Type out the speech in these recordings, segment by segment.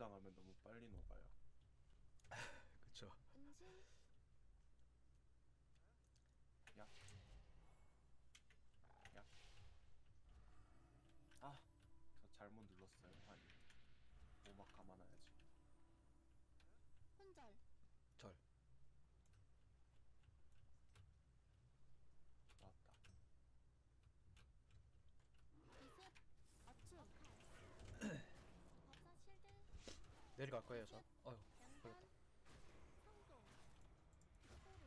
당하면 너무 빨리 녹아요. 그쵸. 음식 야. 야. 아, 저 잘못 눌렀어요. 아니, 오막 감아놔야지. 혼절 절. 나왔다. 기습 어춤 법사 실드 내려갈 거예요, 저. 어휴, 양반 걸렸다. 성동 소루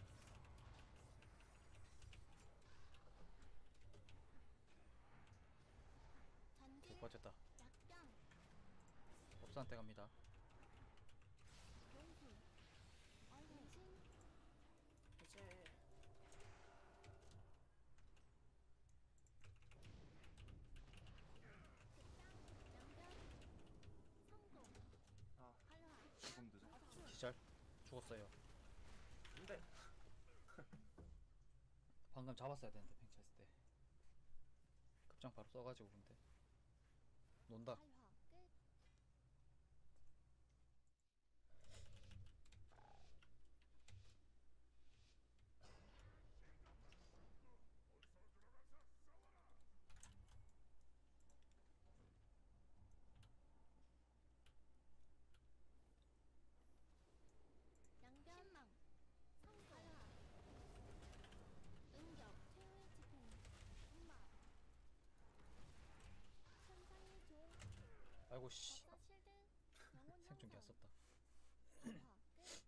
전길 못 버텼다. 약병 법사한테 갑니다. 용수 얼음신 이제 극장 양변 성동 아, 활화 조금 늦어. 기절. 죽었어요. 근데 방금 잡았어야 되는데, 팽치했을 때. 급장 바로 써가지고, 근데. 논다. 활화 끝 양변 신망 성동 활화 응격 최후의 집행 음마 천상의 종 아이고, 씨. 법사 실드 영혼 생존기 안 형성 썼다. 활화 끝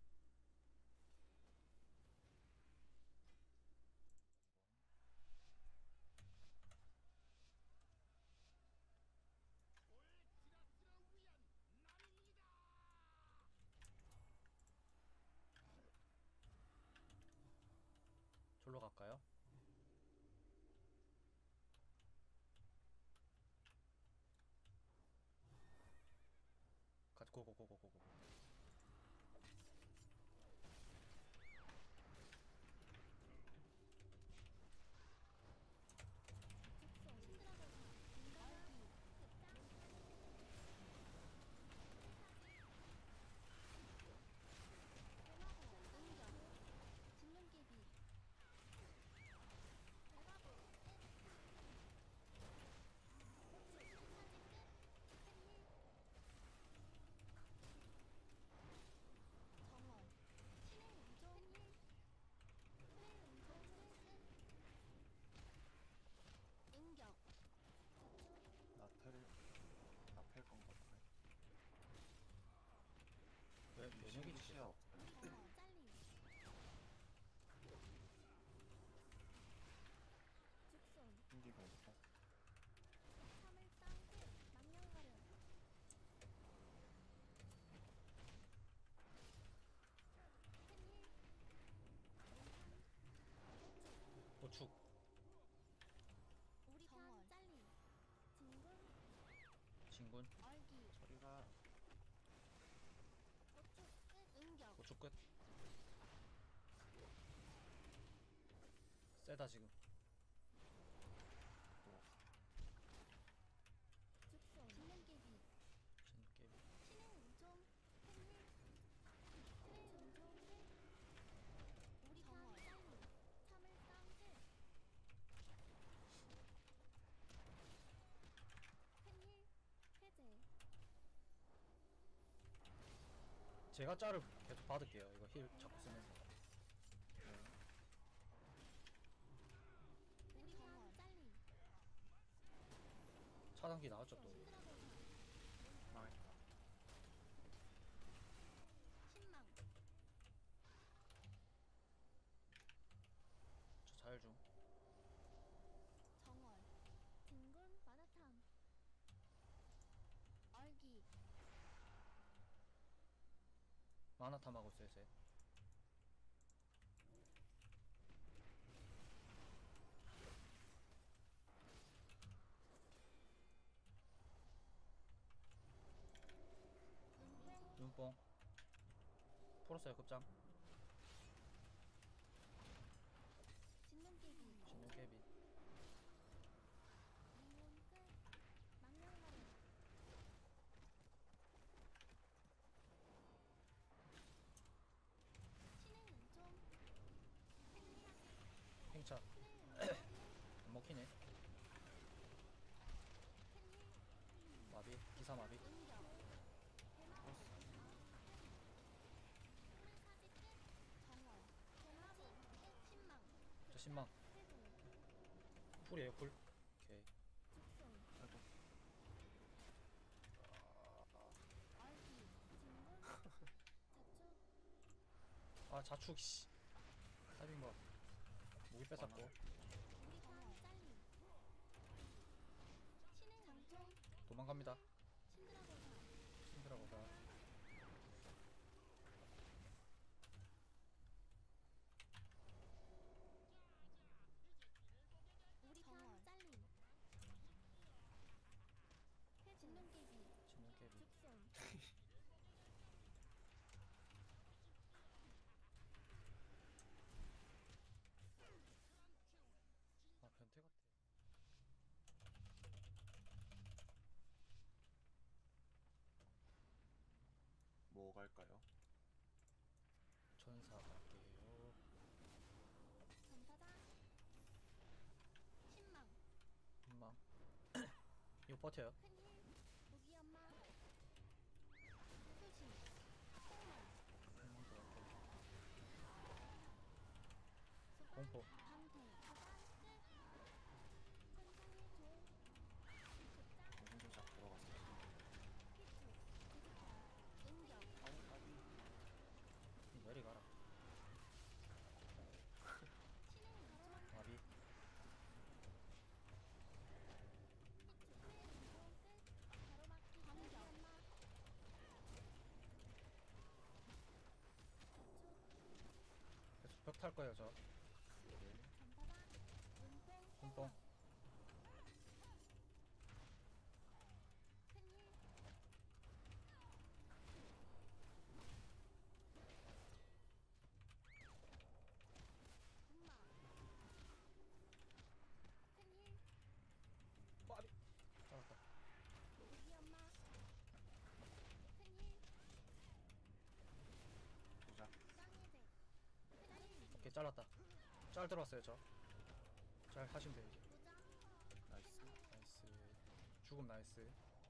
졸로 갈까요? 같이 고고고고고고. 직송 신드라곤 인간기 극장 대마보 응격 진눈깨비 대마보 끝 사진 끝 햇일 정월 신의 음종 햇일 신의 음종 끝 응격 나텔 나팰 건가 보네. 왜, 면역이 시야 있어? 없어요. 정월 잘림 죽손 신기가 있고. 3일상 끝 망령가련 햇일 보축. 우리 편 잘림 진군 진군. 얼기 소리가 고축 끝 응격 보축 끝. 세다, 지금. 또 죽손 진눈깨비 진깨비. 신의 음종 햇일 신의 음종 끝 우리 편 잘림 3일상 끝 햇일 해제 제가 짤을 계속 받을게요. 이거 힐 자꾸 쓰면서. 우리 편 잘림 차단기 나왔죠, 또. 신드라곤 망했다. 신망 저 자율중. 정월 진군 마나탐 얼기 마나탐하고 있어요, 쟤. 은행 눈뽕. 풀었어요, 급장. 진눈깨비 진눈깨비. 이문 끝 망령마련 기사 마비. 응격 플러스. 사지 끝 정월 대마보 끝 신망 저 신망. 회복 풀이에요 풀. 오케이. 죽순 아이고. 얼기 진문 자축 아 자축 씨. 타이밍 봐. 무기 뺏었고. 우리 판 잘림 신행 장총 도망갑니다. 신드라고사 힘들어보다. 우리 편 잘림 진눈깨비 진눈깨비. 죽순 아 변태 같아. 뭐 갈까요? 전사 갈게요. 전사장 신망 한방. 이거 버텨요. 큰일 무기 엄마 표시 폭망 한방 더 갈게요. 공포. 방패 끝 천상의 조 공조작 들어갔어요. 피투 디지털 응격 아우 까비. 왜 이리 가라. 신행 이종 마비. 가로막기 반격 계속 벽 탈 거예요 저. 전사장 눈뽕 뽕뽕. 큰일 분마 큰일 마비. 잡았다. 무기 엄마 큰일 조작. 쌍해제 큰일 오케이 잘랐다. 짤 들어왔어요 저. 잘 하시면 돼요 이제. 무장 나이스. 나이스. 죽음 나이스.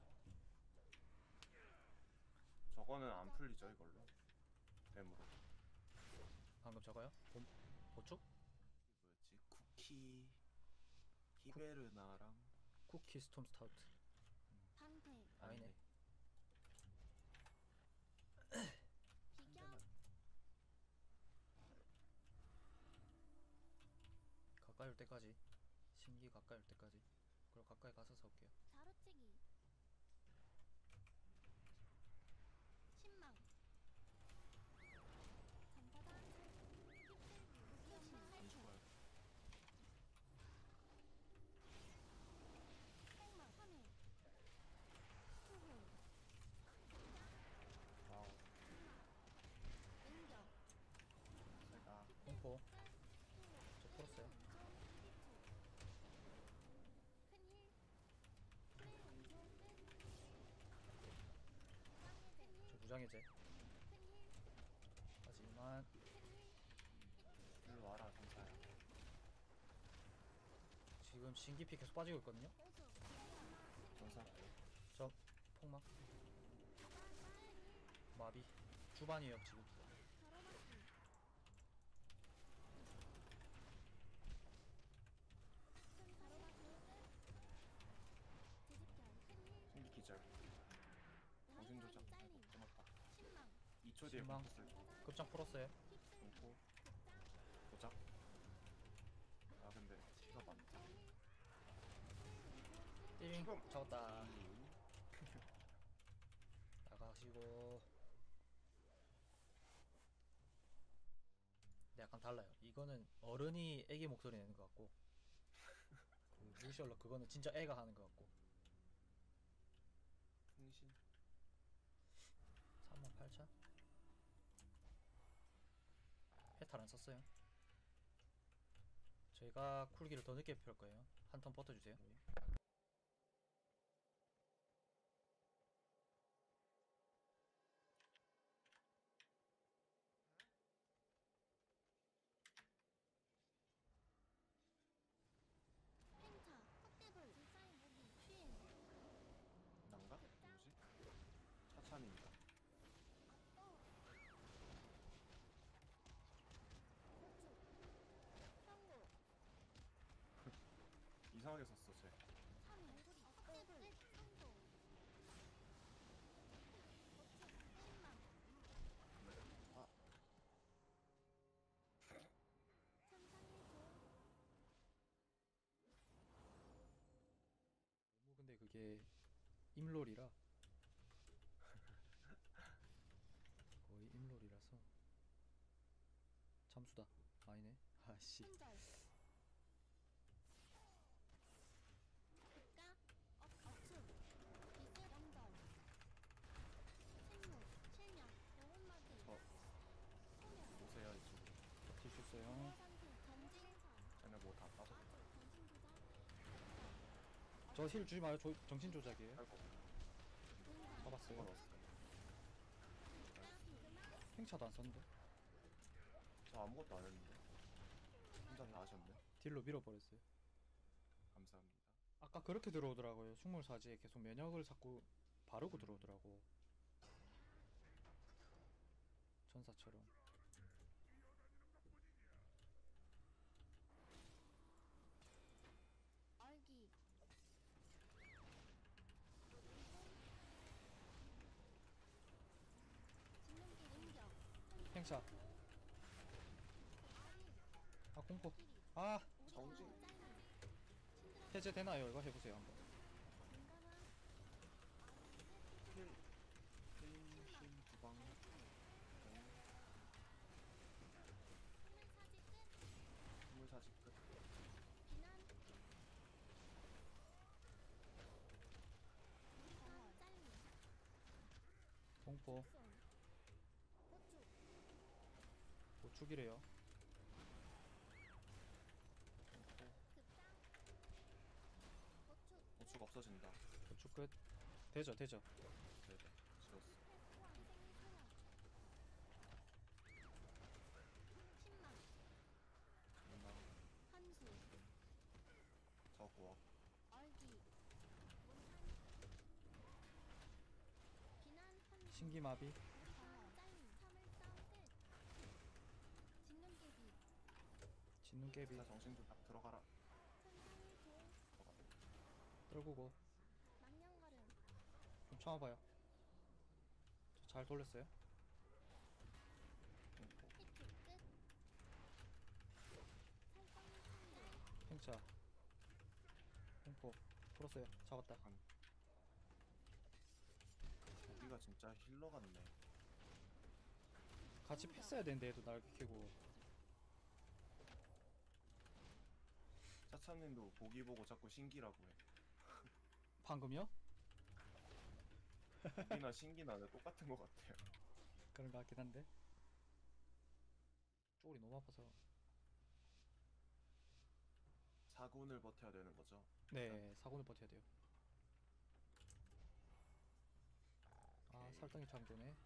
저거는 안 풀리죠 이걸로. 뱀으로. 방금 저거요? 보축? 뭐였지? 쿠키. 히베르나랑. 쿠키 스톰 스타우트. 방패 아니네. 비격 가까이 올 때까지. 신기 가까이 올 때까지. 그리고 가까이 가서 쏠게요. 자루치기 신망 전사장 휩쓸기 무기 엄마 안 할출 죽어요. 폭망 3회 투혼 와우. 응격 제가 공포. 투혼 저 풀었어요. 큰일 프레임종 끝 쌍해제 저 무장해제. 큰일 하지만 큰일 일로 와라 전사야. 지금 신기피 계속 빠지고 있거든요. 호수 전사. 저 폭망. 마비. 주반이에요 지금. 가로막기 큰 가로막기 끝 제집결 큰일 신기 기절. 정신 조작. 라이너리 잘림 끊었다. 신망 2초 뒤에 신망. 붙었을 때. 급장 풀었어요. 휩쓸기 공포. 극장 조작. 아 근데 피가 많다. 띠링. 지금. 잡았다. 나가시고. 근데 약간 달라요. 이거는 어른이 애기 목소리 내는 것 같고, 그 루시얼러 그거는 진짜 애가 하는 것 같고. 흥신. 38,000? 해탈 안 썼어요. 저희가 쿨기를 더 늦게 펼 거예요. 한 턴 버텨주세요. 행차 흑대불 불사의 무기 휘인 난가? 뭐지? 이게 임롤이라 거의 임롤이라서 잠수다. 아니네. 아씨. 손절 급가 억수 기습 영절 생물 실명 영혼마귀 저 소멸 오세요 이쪽으로. 버틸 수 있어요. 상태 전진 쟤네 뭐 다 빠졌다. 정신 조작 저 힐 주지 마요. 정신 조작이에요. 아이고 분산 잡았어요. 넣었어요. 팽차도 안 썼는데. 저 아무것도 안 했는데. 혼자 다 하셨네. 딜로 밀어버렸어요. 감사합니다. 아까 그렇게 들어오더라고요. 숙물사지에 계속 면역을 자꾸 바르고 들어오더라고. 전사처럼. 얼기 진눈길 응격 팽차. 아리 아 공포. 끼리 아 정진. 해제 되나요? 이거 해보세요 한번. 힐. 힘 주방. 스물 사지 끝. 공포. 보축이래요. 보축 없어진다. 보축 끝. 되죠 되죠. 네네. 지웠어. 누나. 저 고압. 신기마비. 진눈깨비. 자 정신 좀 딱 들어가라. 들어가. 떨구고. 망령걸음 좀 참아봐요. 저 잘 돌렸어요. 공포. 히트 끝 살성 찬들 팽차. 공포. 풀었어요. 잡았다. 우리가 진짜 힐러 같네. 같이 패스해야 되는데 얘도 날개 캐고. 차참님도 보기 보고 자꾸 신기라고 해. 방금요? 보기나 신기나 똑같은 것 같아요. 그런 것 같긴 한데. 쪼리 너무 아파서. 4군을 버텨야 되는 거죠. 네, 사고는 버텨야 돼요. 아, 오케이. 살덩이 창조네.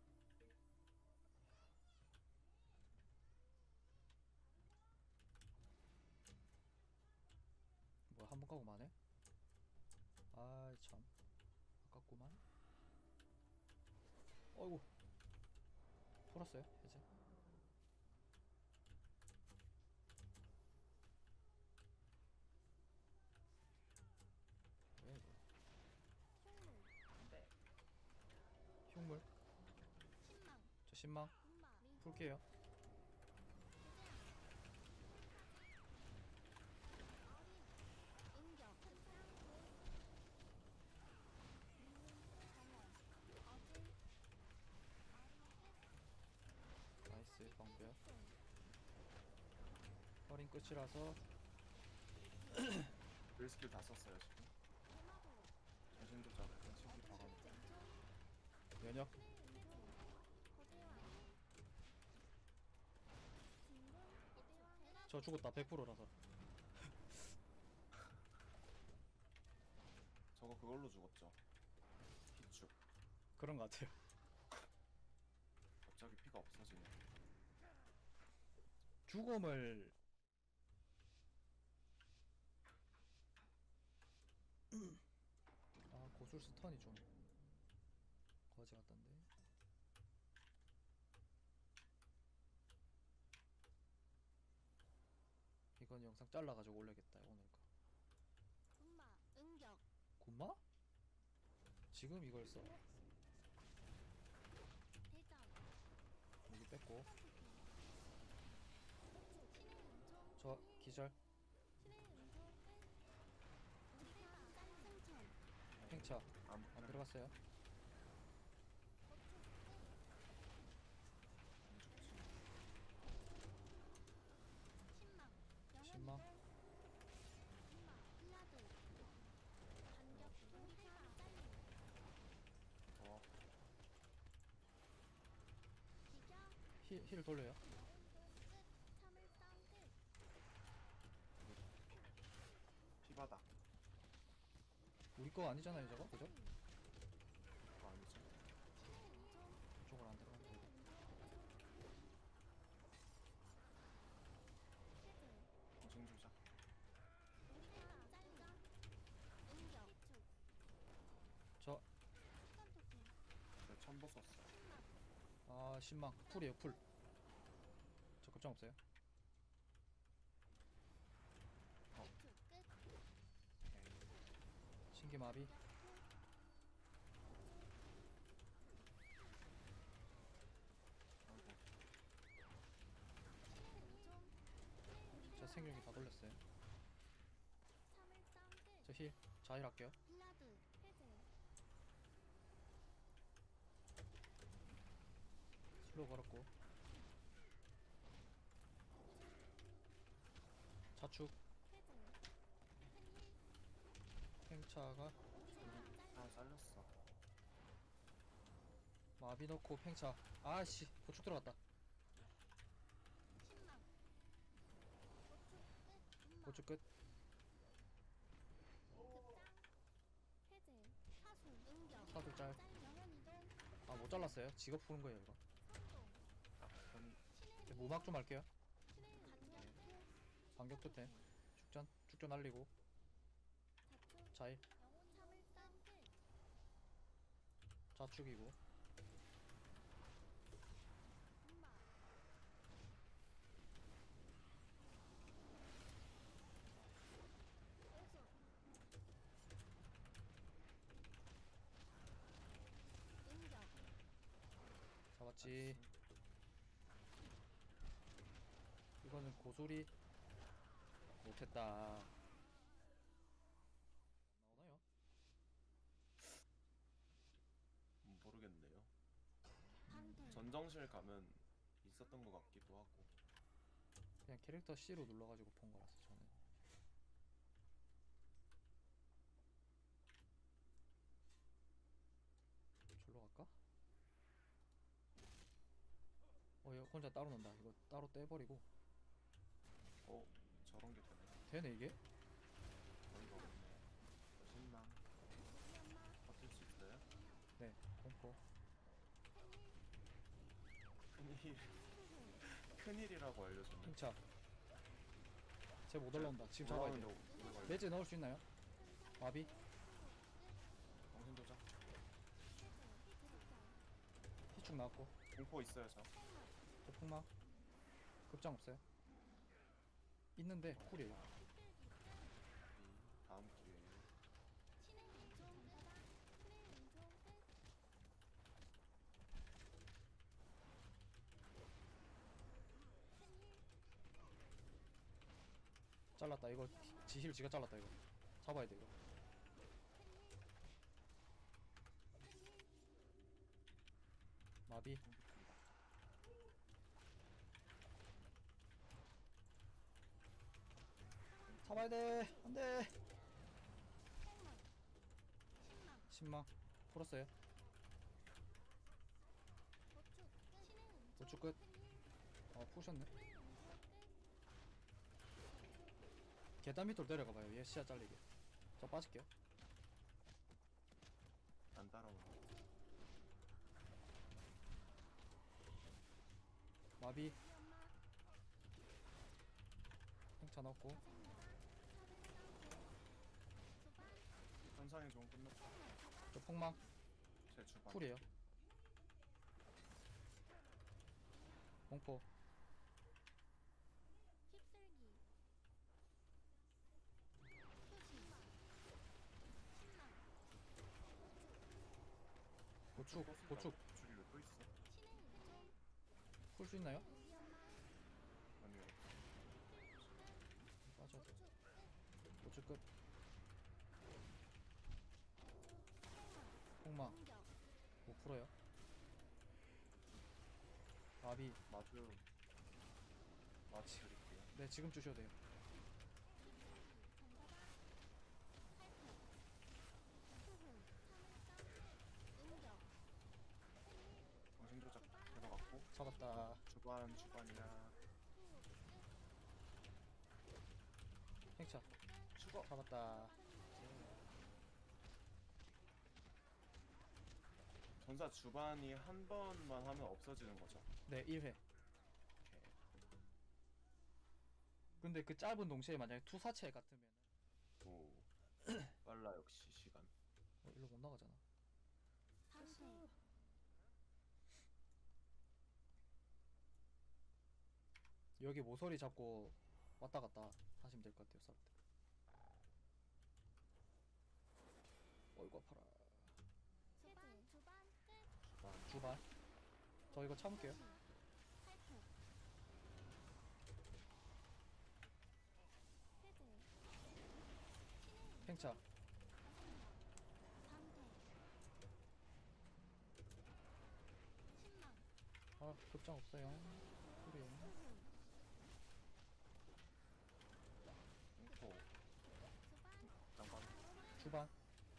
뭐야, 한 번 가고 마네? 아이, 참. 아깝구만. 어이구. 풀었어요, 이제. 왜 이거? 흉물 흉물. 신망 저 신망. 분마 풀게요. 응격 나이스, 방벽. 허린 끝이라서. 그 스킬 다 썼어요 지금. 정신 조작. 신기 과감. 면역. 저 죽었다, 100%라서. 저거 그걸로 죽었죠. 희축. 그런 것 같아요. 갑자기 피가 없어지네. 죽음을 아, 고술 스턴이 좀 거지 같던데. 이건 영상 잘라가지고 올려야겠다, 오늘 거. 분마 응격 군마? 지금 이걸 써? 대전 여기 뺐고. 신의 은총 저 기절. 신의 은총 끝 우리가 짠 승천 팽차 안 들어갔어요. 신망. 신망. 플라드. 반격. 우리가 잘림. 어, 비격. 힐 돌려요. 영혼도 끝. 참을성 끝. 피바닥. 우리 거 아니잖아요 저거, 그죠? 그거 아니죠? 이쪽으로 안 들어간다 이거. 공중 조작. 저 저 첨보 썼어. 아 신망 풀이에요 풀. 저 급장 없어요. 오케이. 신기 마비. 아이고. 저 생존기 다 돌렸어요. 저 힐 자힐 할게요. 슬로우 걸었고 자축 팽차가 아, 잘렸어. 마비 넣고 팽차. 아씨 보축 들어갔다. 보축 끝. 사도 짤. 아 못 잘랐어요. 직업 푸는 거예요 이거. 무막 좀 할게요. 반격 끝에 축전 날리고 자일 자축이고 잡았지. 이거는 고소리 못했다. 나오나요? 모르겠네요. 전정실 가면 있었던 것 같기도 하고. 그냥 캐릭터 C로 눌러가지고 본 거라서 저는. 절로 갈까? 얘 혼자 따로 논다. 이거 따로 떼버리고. 어, 저런 게 되네. 되네 이게? 어이가 없네. 신망. 버틸 수 있어요? 네 공포. 큰일. 큰일이라고 알려줬네. 핑차. 쟤 못 올라온다. 지금 잡아야 돼. 매즈 넣을 수 있나요? 마비? 정신 조작. 희축 나왔고. 공포 있어요, 저. 저 폭망. 급장 없어요. 있는데 쿨이에요. 다음 기회에. 잘랐다. 이거 지힐 지가 잘랐다. 이거 잡아야 돼 이거. 마비. 잡아야 돼. 안돼. 신망 풀었어요. 보축 끝. 푸셨네. 계단 밑으로 내려가봐요. 얘 시야 잘리게. 저 빠질게요. 안 따라오네. 마비. 행차 넣고. 현상의 종 끝났다. 저 폭망 제 주방. 쿨이에요. 공포. 보축 보축 줄이 왜 또 있어? 풀 수 있나요? 아니요. 빠져. 보축 끝. 폭망 공격. 5%요. 마비. 마주 마치 드릴게요. 네, 지금 주셔도 돼요. 전바다. 탈퇴. 후훈. 응격. 정신 조작 들어갔고 잡았다. 주반이야. 팽차. 죽어. 잡았다. 전사 주반이 한 번만 하면 없어지는 거죠. 네, 1회. 근데 그 짧은 동시에 만약에 투사체 같으면 오 빨라 역시 시간. 일로 못 나가잖아. 방패. 여기 모서리 잡고 왔다 갔다 하시면 될 것 같아요. 싸울 때. 어이구 아파라. 주반. 주반. 끝. 주반. 주반. 저 이거 참을게요. 탈퇴. 해제. 팽차. 방패. 신망. 아, 급장 없어요. 소리. 후훈. 공포. 주반. 잠깐. 주반.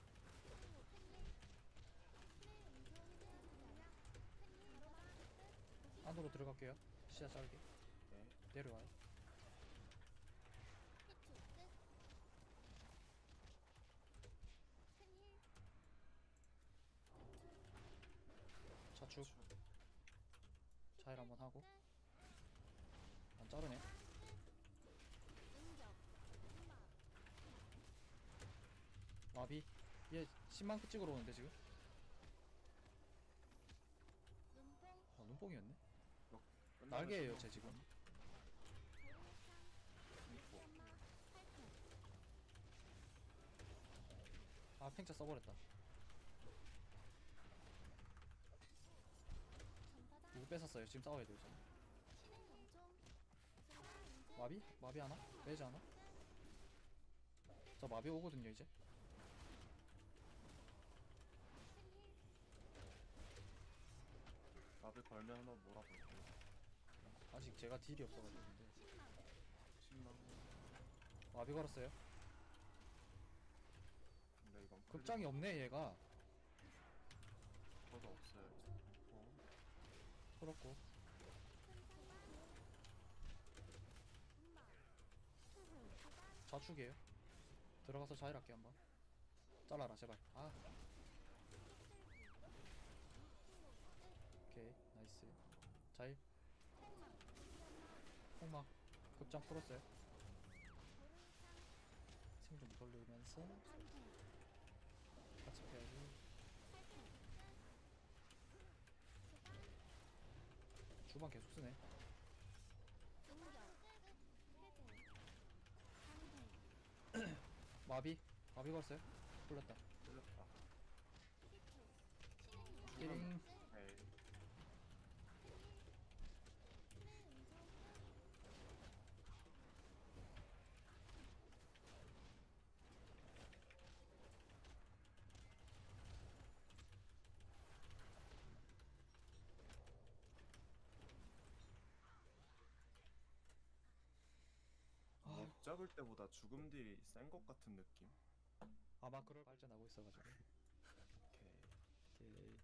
안으로 들어갈게요. 시야 짧게. 네. 내려와요. 좌축. 자일 한번 하고. 안 자르네. 마비. 얘 10만 크 찍으러 오는데 지금? 아, 눈뽕이었네. 날개예요, 쟤 지금. 아, 팽차 써버렸다. 누구 뺏었어요? 지금 싸워야 돼요, 저는. 마비? 마비 하나? 레이저 하나? 저 마비 오거든요, 이제. 마블 걸면 한번 몰아볼게요. 아직 제가 딜이 없어가지고. 근데 10만. 마비 걸었어요. 근데 이건 급장이 없네, 얘가. 저도 없어요. 풀었고. 좌축이에요. 들어가서 자일할게 한번. 잘라라 제발. 아. 오케이 나이스. 자일. 폭망. 급장 풀었어요. 생좀 돌리면서 같이 패야지. 주방 계속 쓰네. 마비. 마비 걸었어요. 풀렸다. 틀렸다. 띠링. 네. 못 잡을 때보다 죽음 딜이 센 것 같은 느낌. 아마 그럴 발전하고 있어가지고. 오케이. 오케이.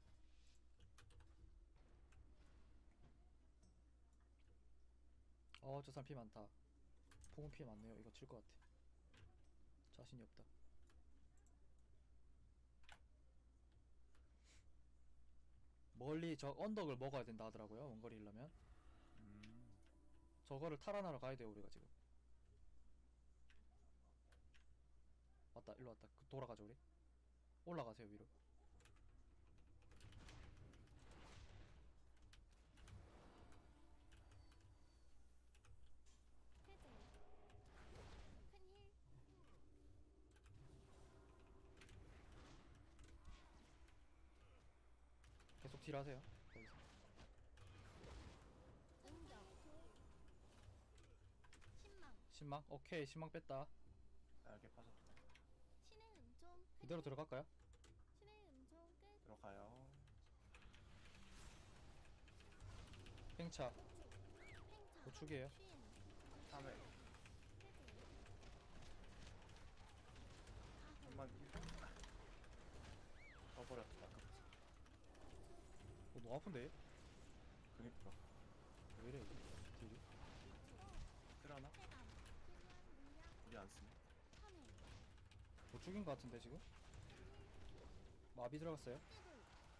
저 사람 피 많다. 풍은 피 많네요. 이거 칠 것 같아. 자신이 없다. 멀리 저 언덕을 먹어야 된다 하더라고요. 원거리 일려면. 저거를 탈환하러 가야 돼요. 우리가 지금. 왔다. 일로 왔다. 돌아가죠 우리. 올라가세요 위로. 계속 딜하세요. 거기서. 신망. 오케이. 신망 뺐다. 날개 빠졌다. 이대로 들어갈까요? 팽차 팽차 고축이에요. 쉰 3회 해제 한만 떠버렸다. 너무 아픈데? 그니까 왜 이래 이게 딜이? 틀하나? 해감 최대한 물량 우리 안 쓰네. 3회 고축인 것 같은데 지금? 마비 들어갔어요? 떼불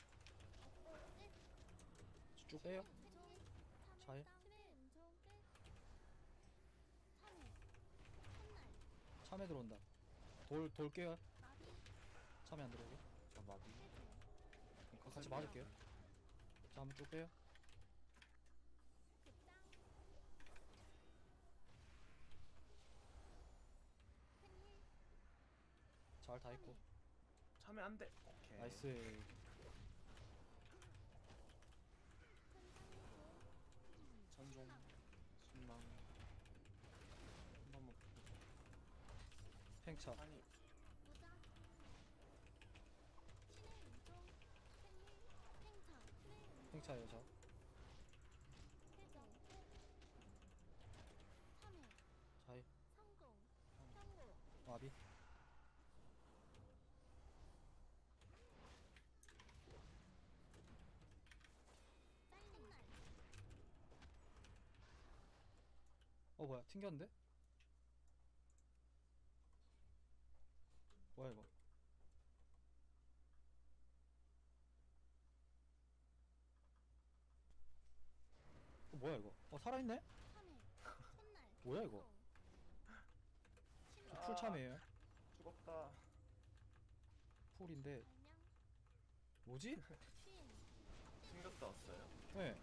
끝 쭉 빼요. 차에 차에? 음총 끝 3회 첫날 참에 들어온다. 돌 깨요. 마비 참에 안 들어오게. 저 마비. 해제 같이 맞을게요. 자 한번 쭉 빼요. 급장 큰일 잘 다 했고. 참에 안 돼. 오케이. 나이스. 큰 상위조 천종. 신망. 한 번만. 팽차. 아니 무장 신의 음총 큰일 팽차 신의 음총 팽차예요 저. 해제 3회 자이. 성공 성공 마비. 잘린 날 뭐야 튕겼는데? 뭐야 이거? 뭐야 이거? 살아있네? 3회 첫날 뭐야 이거? 저 풀참이에요. 죽었다. 풀인데 발명 뭐지? 쉰 생겼다 왔어요. 네.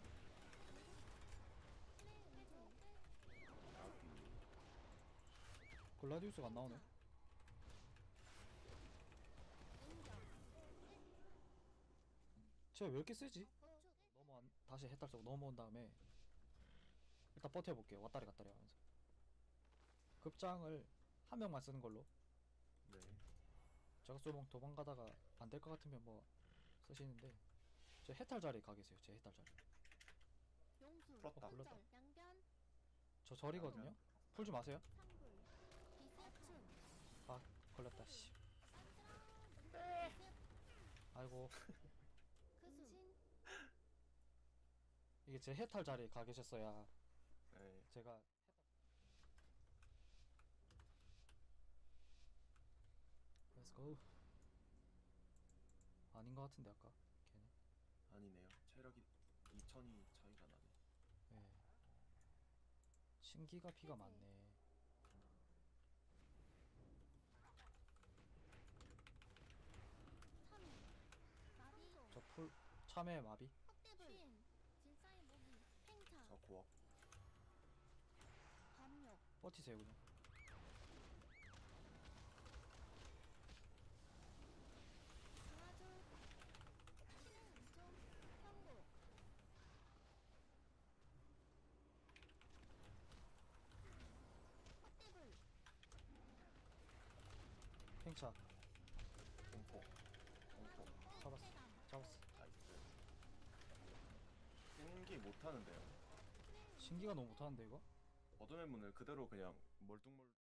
신의 음총 마비. 글라디우스가 안 나오네. 응격 제가 왜 이렇게 세지? 쭉 다시 해탈 쪽 넘어온 다음에 일단 버텨볼게요. 왔다리 갔다리 하면서 급장을 한 명만 쓰는 걸로. 네. 제가 쏘면 도망가다가 안 될 것 같으면 뭐 쓰시는데 제 해탈 자리 가 계세요. 제 해탈 자리. 용수 풀었다. 불렀다. 절 양변 저 절이거든요. 풀지 마세요. 상불 비스춤 걸렸다 씨. 아이고 근신 이게 제 해탈 자리에 가 계셨어야 네. 제가 Let's go. 아닌 것 같은데 아까 걔네. 아니네요. 체력이 2000이 차이가 나네. 네. 신기가 피가 많네. 3회 마비 저 풀 참외 마비. 헛대불 쉰 진짜의 모기 팽차 저 고업. 밤욕 버티세요 그냥. 강화줄 신의 음총 성공 헛대불 팽차 공포. 공포. 잡았어. 해감 잡았어. 나이스. 생기 못하는데요. 신기가 너무 못하는데 이거? 어둠의 문을 그대로 그냥 멀뚱멀뚱